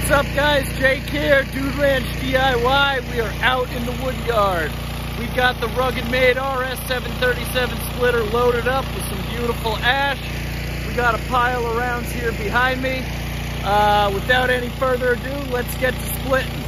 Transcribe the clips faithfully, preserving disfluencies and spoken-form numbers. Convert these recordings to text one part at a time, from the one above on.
What's up guys, Jake here, Dude Ranch D I Y. We are out in the wood yard. We've got the Rugged Made R S seven thirty-seven splitter loaded up with some beautiful ash. We got a pile of rounds here behind me. Uh, without any further ado, let's get to splitting.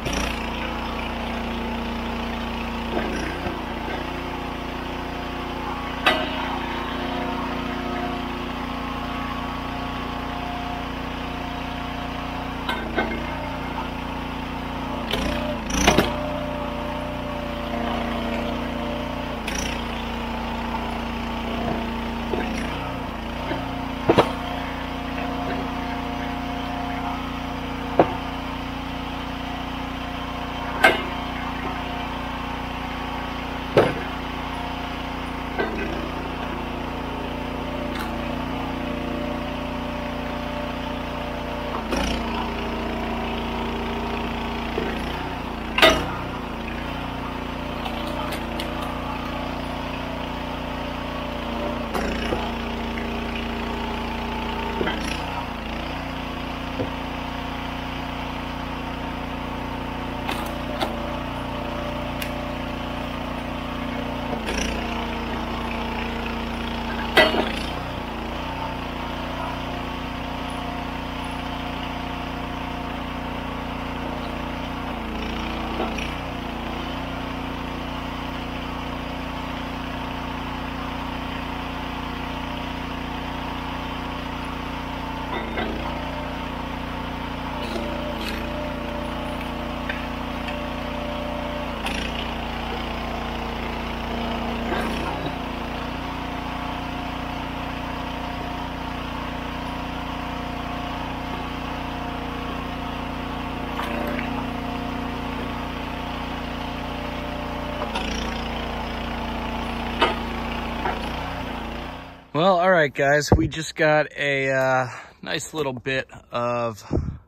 Well, all right, guys, we just got a uh, nice little bit of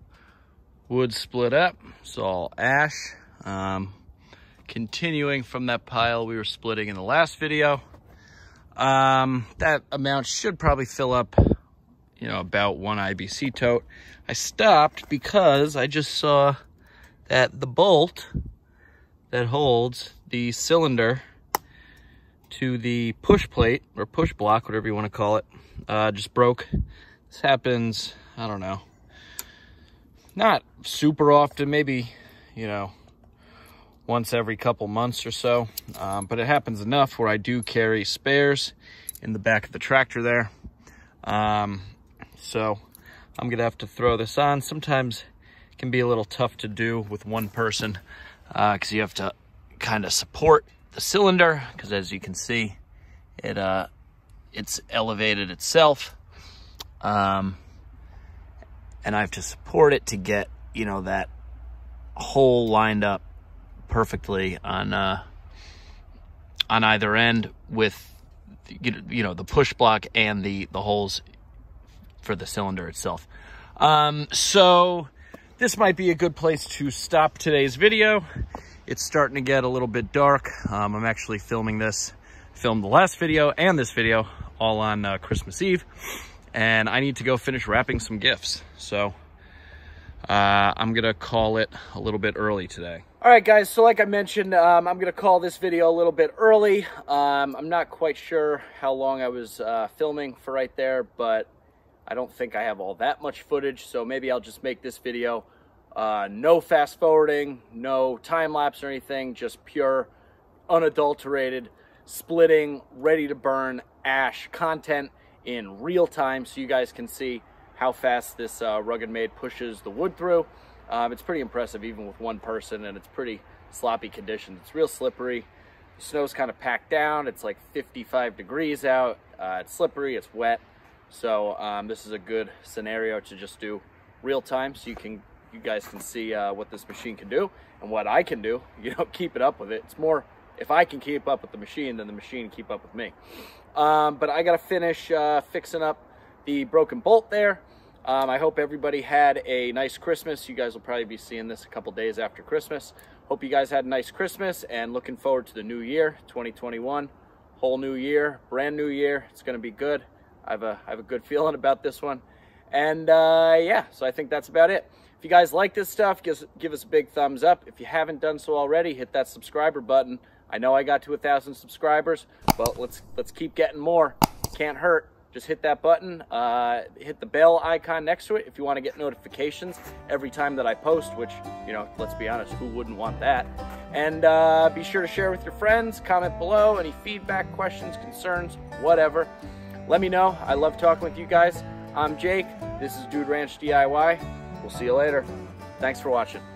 wood split up. It's all ash. Um, continuing from that pile we were splitting in the last video. Um, that amount should probably fill up, you know, about one I B C tote. I stopped because I just saw that the bolt that holds the cylinder to the push plate or push block, whatever you want to call it, uh, just broke. This happens, I don't know, not super often, maybe, you know, once every couple months or so, um, but it happens enough where I do carry spares in the back of the tractor there. Um, so I'm gonna have to throw this on. Sometimes it can be a little tough to do with one person because uh, you have to kind of support the cylinder, because as you can see, it uh it's elevated itself, um and I have to support it to get, you know, that hole lined up perfectly on uh on either end with, you know, the push block and the the holes for the cylinder itself. Um so this might be a good place to stop today's video. It's starting to get a little bit dark. Um, I'm actually filming this, filmed the last video and this video all on uh, Christmas Eve. And I need to go finish wrapping some gifts. So uh, I'm gonna call it a little bit early today. All right, guys, so like I mentioned, um, I'm gonna call this video a little bit early. Um, I'm not quite sure how long I was uh, filming for right there, but I don't think I have all that much footage. So maybe I'll just make this video Uh, no fast forwarding, no time lapse or anything, just pure, unadulterated, splitting, ready to burn ash content in real time so you guys can see how fast this uh, Rugged Made pushes the wood through. Um, it's pretty impressive even with one person, and it's pretty sloppy conditions. It's real slippery. The snow's kind of packed down. It's like fifty-five degrees out. Uh, it's slippery, it's wet. So um, this is a good scenario to just do real time so you can you guys can see uh, what this machine can do and what I can do, you know, keep it up with it. It's more if I can keep up with the machine than the machine keep up with me. Um, but I got to finish uh, fixing up the broken bolt there. Um, I hope everybody had a nice Christmas. You guys will probably be seeing this a couple days after Christmas. Hope you guys had a nice Christmas and looking forward to the new year, twenty twenty-one. Whole new year, brand new year. It's going to be good. I have a, I have a good feeling about this one. And uh, yeah, so I think that's about it. If you guys like this stuff, give, give us a big thumbs up. If you haven't done so already, hit that subscriber button. I know I got to a thousand subscribers, but let's let's keep getting more. Can't hurt. just hit that button, uh, hit the bell icon next to it if you want to get notifications every time that I post, which, you know, let's be honest, who wouldn't want that? And uh, be sure to share with your friends, comment below, any feedback, questions, concerns, whatever. Let me know. I love talking with you guys. I'm Jake. This is Dude Ranch D I Y. We'll see you later. Thanks for watching.